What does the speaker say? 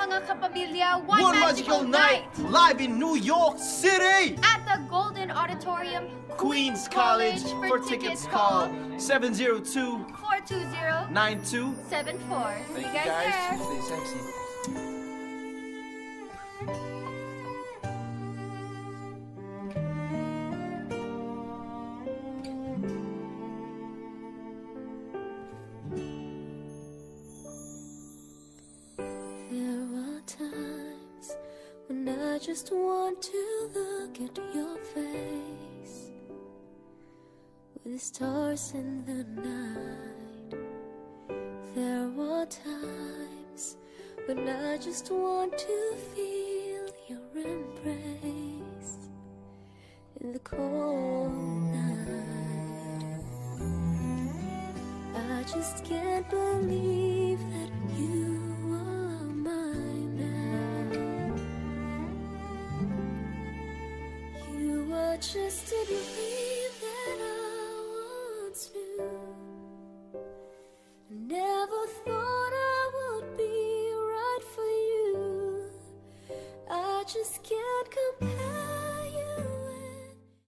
mga kapamilya, One Magical Night live in New York City at the Golden Auditorium, Queens College. For tickets call 702 420 9274. 74. See Thank you you guys there. Stay sexy. I just want to look at your face with the stars in the night. There are times when I just want to feel your embrace in the cold night. I just can't believe that you are mine now. You are just a dream that I once knew. Never thought I would be right for you. I just can't compare